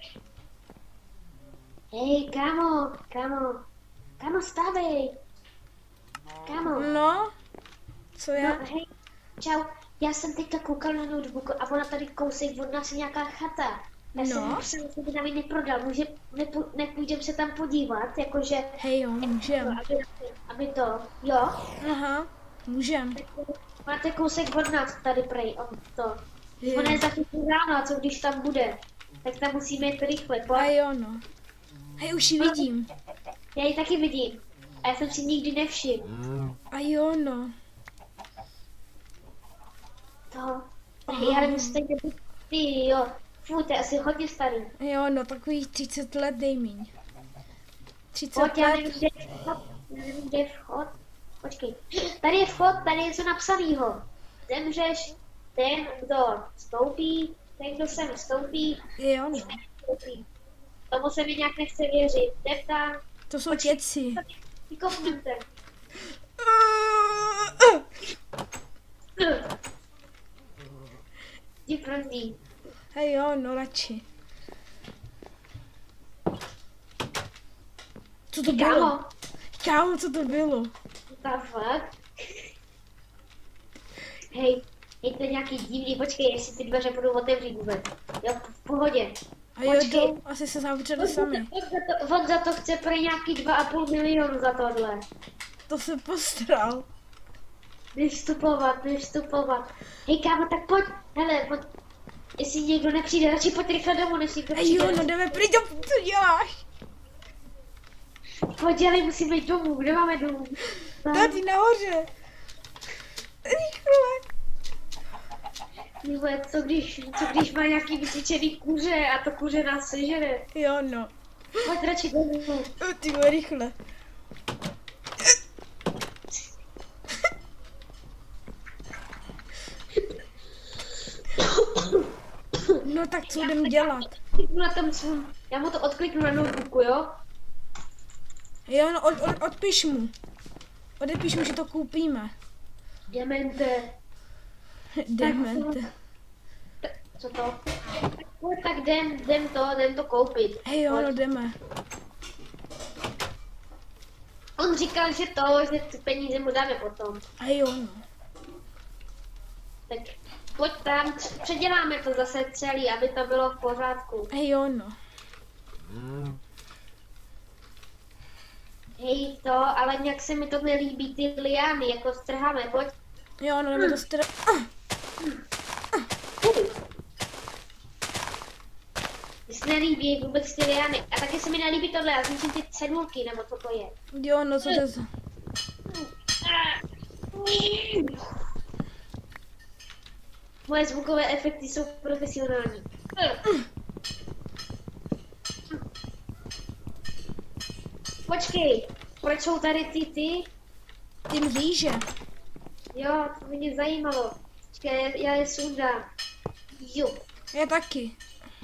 Hej, kámo, stávej. Kámo. No, co je? No, hej, čau. Já jsem teďka koukal na notebooku a ona tady kousek od nás je nějaká chata. Já jsem musel, že by nám ji neprodal. Nepůjdem se tam podívat, jakože... Hej jo, můžem. Aby to, jo? Aha, můžem. Máte kousek od nás tady prej, on to. Ona je za chvíli ráno a co když tam bude? Tak tam musíme jít rychle, pojď. A jo no. Hej, už ji vidím. Já ji taky vidím. A já jsem si nikdy nevšiml. A jo no. To. Hej, ale stejně ty, jo. Fů, to je asi hodně starý. Jo no, takových 30 let dej míň. 30 Pojď, já let. nevím, kde je vchod. Počkej. Tady je vchod, tady je něco napsanýho. Zemřeš, ten, kdo vstoupí, ten, kdo sem vstoupí. Jo no. Tomu se mi nějak nechce věřit. Deptám. To jsou těci. Vykopnete. Jdi první. Hej jo, no radši. Co to bylo? Kámo, co to bylo? Fakt? Hej, to je nějaký divný, počkej, jestli ty dveře budou otevřít vůbec. Jo, v pohodě. A jo, jdou, asi se zavřeli sami. On za to chce pro nějaký 2,5 milionu za tohle. To se postral. Nevstupovat. Hej kámo, tak pojď, hele, pojď. Jestli někdo nepřijde, radši pojď rychle domů, než někdo přijde. Jo, no jdeme pryč, co děláš? Pojď, ale musíme jít domů, kde máme domů? Tady nahoře. Rychle. Nebo co když má nějaký vycvičený kuře a to kuře nás sežere? Jo, no. Pojď radši domů. Ty vole, rychle. No tak co jdem dělat? Já mu to odkliknu na notebooku, jo? Jo, no odpiš mu. Odepiš mu, že to koupíme. Demente. Co to? Tak jdem to koupit. Hej jo, no jdeme. On říkal, že ty peníze mu dáme potom. A jo, no. Tak pojď tam, předěláme to zase celý, aby to bylo v pořádku. Hej jo, no. Hej ale nějak se mi to nelíbí, ty liány, jako strháme, pojď. Jo, no jdeme to Mně se nelíbí vůbec ty liány. A taky se mi nelíbí tohle, já zničím ty cedulky, nebo co to je. Jo, no co to je? Moje zvukové efekty jsou profesionální. Počkej, proč jsou tady ty mříže? Jo, to mě zajímalo. Počkej, já je sundám. Jo. Já taky.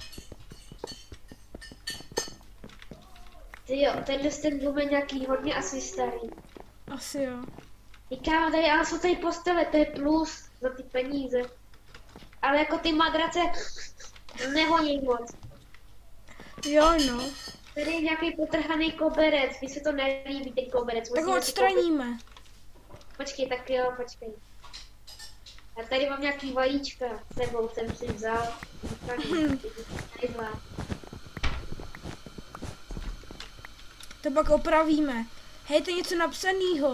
Ty jo, ten dům je nějaký hodně asi starý. Asi jo. Kámo, tady, ale jsou tady postele, to je plus za ty peníze. Ale jako ty madrace nevoní moc. Jo, no. Tady je nějaký potrhaný koberec, mi se to nelíbí, ten koberec. Tak ho odstraníme. Počkej, tak jo, počkej. Já tady mám nějaký vajíčka, s sebou jsem si vzal. To pak opravíme. Hej, to je něco napsanýho.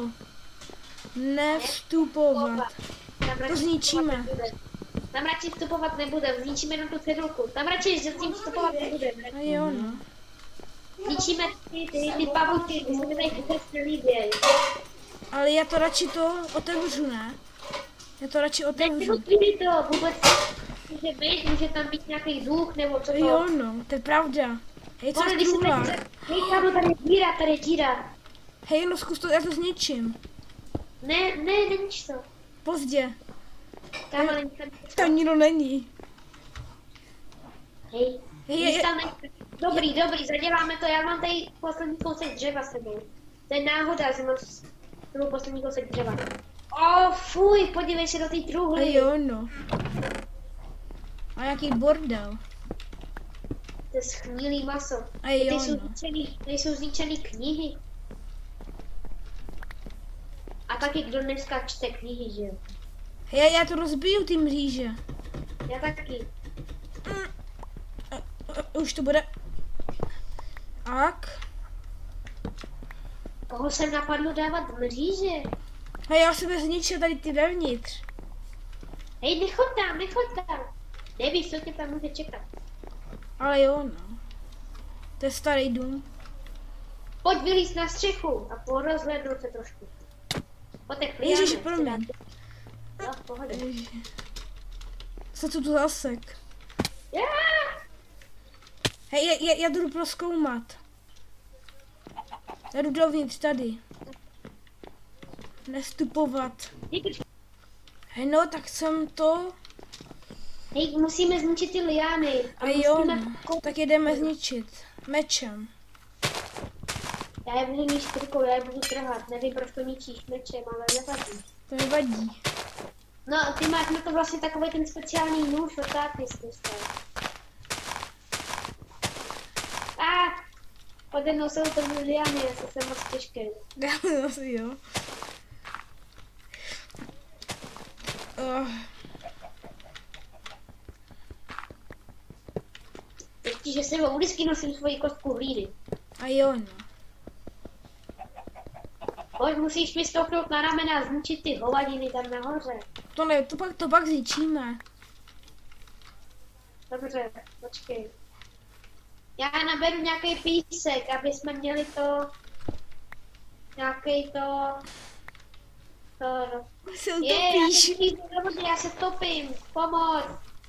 Nevstupovat. To zničíme. Tam radši vstupovat nebudem, zničíme jenom tu cedulku. Tam radši s tím vstupovat nebudeme. A jo, no. Zničíme ty pavouky, ty se mi tady vůbec nelíbějí. Ale já to radši otevřu, ne? Já to radši otevřu. To vůbec může tam být nějaký duch nebo co to. Jo, no, to je pravda. Hej, co je trůla? Hej, kámo, tady je díra. Hej, no zkus to, já to zničím. Ne, neníč to. Pozdě. Kámo, to nikdo není. Hej, dobrý, zaděláme to, já mám tady poslední kousek dřeva s sebou. To je náhoda, že mám s sebou poslední kousek dřeva. Fuj, podívej se do té truhly. A jo, no. A jaký bordel. To je schnilý maso. A jo, Nejsou zničený knihy. A taky kdo dneska čte knihy, že jo? Já to rozbiju, ty mříže. Já taky. Už to bude. Tak. Koho jsem napadlo dávat mříže? A já jsem zničil tady ty vevnitř. Hej, nechoď tam. Nevíš, co tě tam může čekat. Ale jo, no. To je starý dům. Pojď vylíz na střechu a porozhlednout se trošku. Potek Ježiši, promiň. Jo, v pohodě. Co tu zasek? Yeah! Hej, já jdu prozkoumat. Já jdu dovnitř tady. Nestupovat. Hej, no, tak jsem to. Hej, musíme zničit ty liány. A jo, no. Tak jdeme zničit. Mečem. Já je budu ničit rukou, já je budu trhat. Nevím, proč to ničíš mečem, ale nevadí. To nevadí. No, ty máš na to vlastně takový ten speciální nůž, otáky zkuste. Pode mnou jsou to liány, já jsem moc těžké. Já asi jo. Ještě, že sebou vždycky nosím svoji kostku hlíny. A jo, no. Pojď, musíš mi stoupnout na ramena a zničit ty hovadiny tam nahoře. To ne, to pak zničíme. Dobře, počkej. Já naberu nějaký písek, aby jsme měli to... Nějaký to... Já se topím, pomoc.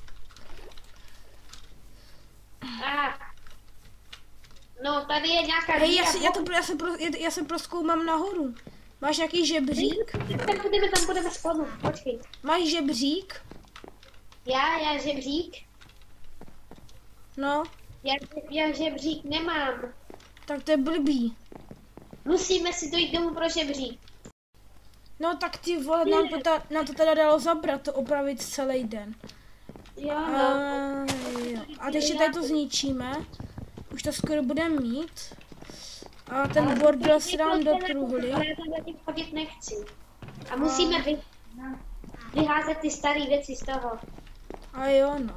No, tady je nějaká... Hej, já se prozkoumám nahoru. Máš nějaký žebřík? Tam budeme spolu, počkej. Máš žebřík? Já žebřík? No. Já žebřík nemám. Tak to je blbý. Musíme si dojít domů pro žebřík. No tak ty vole, nám to teda dalo zabrat, to opravit celý den. Jo, no. A teď ještě tady to zničíme. Už to skoro budeme mít. A ten bordel si dám do truhly. Ale já tam zatím chodit nechci. A musíme vyházet ty staré věci z toho. A jo, no.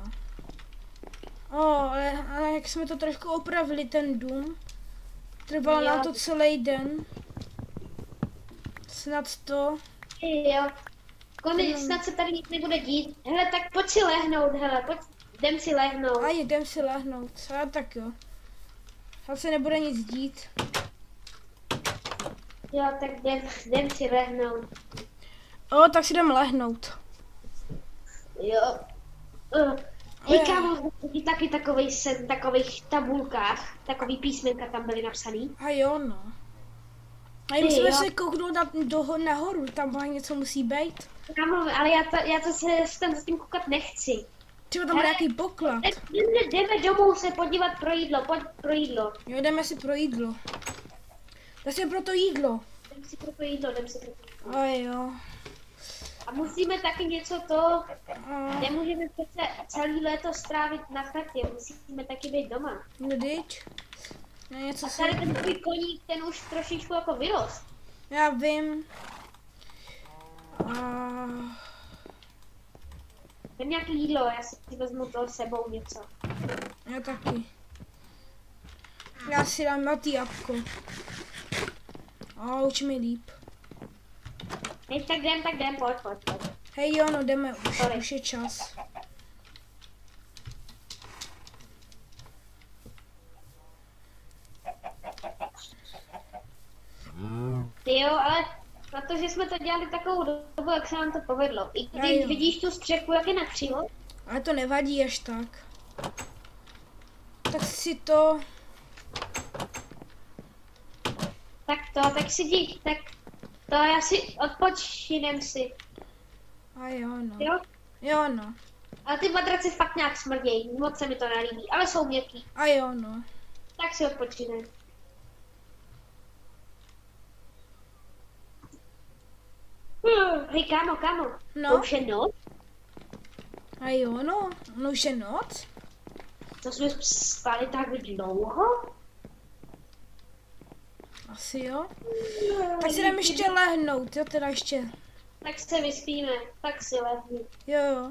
Ale jak jsme to trošku opravili, ten dům. Trvalo nám to celý den. Snad to. Jo. Konec, snad se tady nic nebude dít. Hele, tak pojď si lehnout, jdem si lehnout. A jdem si lehnout, a tak jo. Snad se nebude nic dít. Jo, tak jdem si lehnout. Tak si jdem lehnout. Jo. Hej, kámo, taky takovej sen, takových tabulkách, takový písmenka tam byly napsaný. A jo, no. A musíme se kouknout nahoru, tam něco musí být. Kámo, ale já to se tam zatím koukat nechci. Třeba tam nějaký poklad. Jdeme domů se podívat pro jídlo, pojď pro jídlo. Jo, jdeme si pro jídlo. Dá si pro to jídlo. Jdem si pro to jídlo. A jo. A musíme taky něco to, nemůžeme přece celý léto strávit na chatě, musíme taky být doma. No dyť. Něco a tady ten tvůj koník, ten už trošičku jako vyrost. Já vím. Jdem nějaký jídlo, já si vezmu to sebou něco. Já taky. Já si dám na ty jabko. Už mi líp. Hej, tak jdem, pojď. Hej jo, no jdeme, už je čas. Ty jo, ale na to, že jsme to dělali takovou dobu, jak se nám to povedlo. I když vidíš tu střechu, jak je nakřivo. Ale to nevadí až tak. Tak si to... Tak si dík, tak to já si odpočinem si. A jo, no. Jo? Jo, no. Ale ty madrace fakt nějak smrdějí, moc se mi to nelíbí, ale jsou měkký. A jo, no. Tak si odpočinem. Hej, kámo. No. To už je noc? A jo, no. No už je noc. To jsme spali tak dlouho? Asi jo. Tak si jdem ještě lehnout, jo, teda ještě. Tak se vyspíme, tak si lehni. Jo, jo.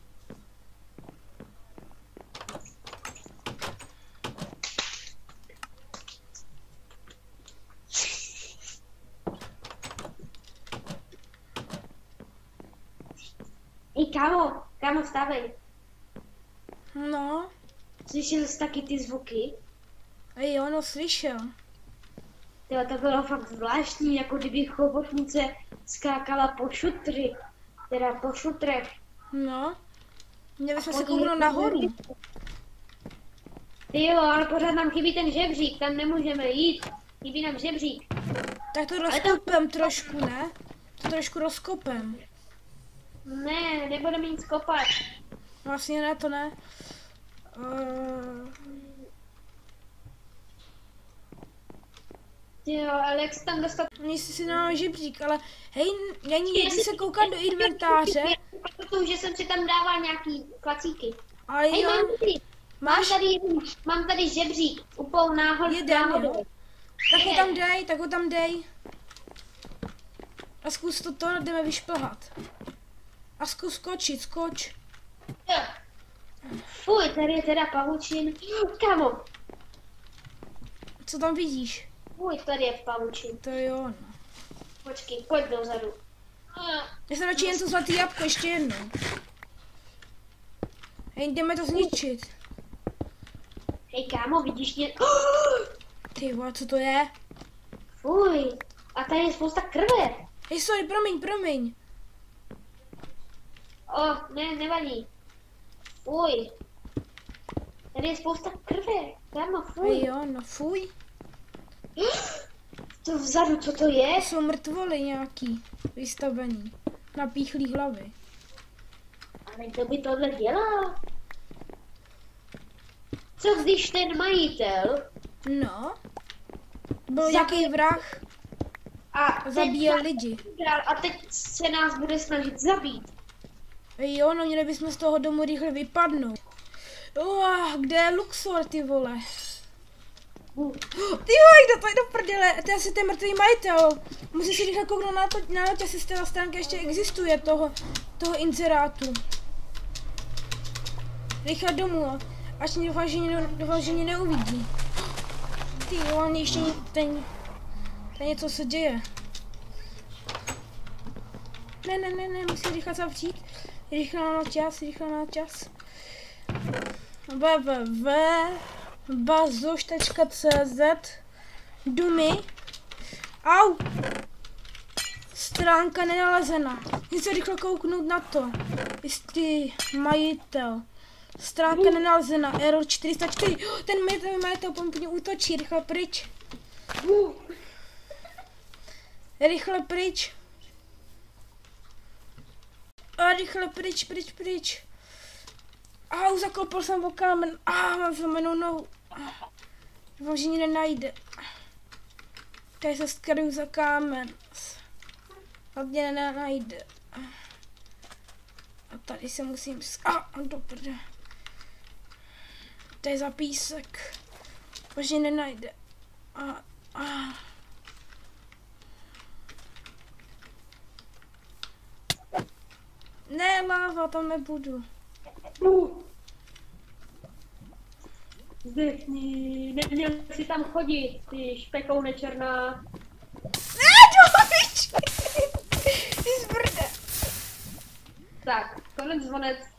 Kámo, vstávej. No. Slyšel jsi taky ty zvuky? Ej, ono slyšel. Tyhle, to bylo fakt zvláštní, jako kdyby chobotnice skákala po šutry. Teda po šutrech. No. Měli jsme se kouknout nahoru. Jo, ale pořád nám chybí ten žebřík, tam nemůžeme jít. Chybí nám žebřík. Tak to rozkopem trošku, ne? To trošku rozkopem. Ne, nebudeme nic kopat. Vlastně ne, to ne. Jo, ale jak jsi tam dostal... Nejsi si na žebřík, ale hej, není jdi se koukat do inventáře. Protože že jsem si tam dával nějaký klacíky. Ale Hej, jo, máš mám tady žebřík, úplnou náhodou. jeden, jo. Tak ho tam dej. A zkus to jdeme vyšplhat. A zkus skoč. Fuj, tady je teda pavučin. Kámo, Co tam vidíš? fuj, tady je pavučin. To jo, no. Počkej, pojď dozadu. Já jsem radši jen to zlatý jabko, ještě jednou. Hej, jdeme to zničit. Hej, kámo, vidíš mě? Ty vole, co to je? Fuj, a tady je spousta krve. Hej, sorry, promiň. Ne, nevadí. Fuj. Tady je spousta krve. Kámo, fuj. Hej, jo, no fuj. To vzadu, co to je? Jsou mrtvoly nějaký, vystavený. Napíchlý hlavy. Ale kdo by tohle dělal? Co když ten majitel No. Byl nějaký vrah, a zabíjel lidi. A teď se nás bude snažit zabít. Hej, jo, no měli bychom z toho domu rychle vypadnout. Kde je Luxor, ty vole? Ty vole, kdo to je do prdele? To je asi ten mrtvý majitel. Musíš si rychle kouknout na noť, jestli z té stránky ještě existuje toho inzerátu. Rychle domů, až mě doufám, že mě neuvidí. Ty vole, ještě ten něco se děje. Ne, musím rychle zavřít. Rychle na čas. www.bazoš.cz Dumy. Au! Stránka nenalezena. Chci se rychle kouknout na to. Jestli majitel. Stránka nenalezena. Error 404. Ten majitel po mě útočí. Rychle pryč. Rychle pryč. A rychle pryč. Au, zaklopil jsem o kámen. Mám zlomenou nohu. Doufám, že mě nenajde. Tady se skryju za kámen. Hlavně nenajde. A tady se musím do prdele. Tady za písek. Bože, nenajde. Ne, láva, tam nebudu. Zdechni, neměl si tam chodit, ty špekou nečerná. Ne, dovič! Ty zbrde. Tak, konec zvonec.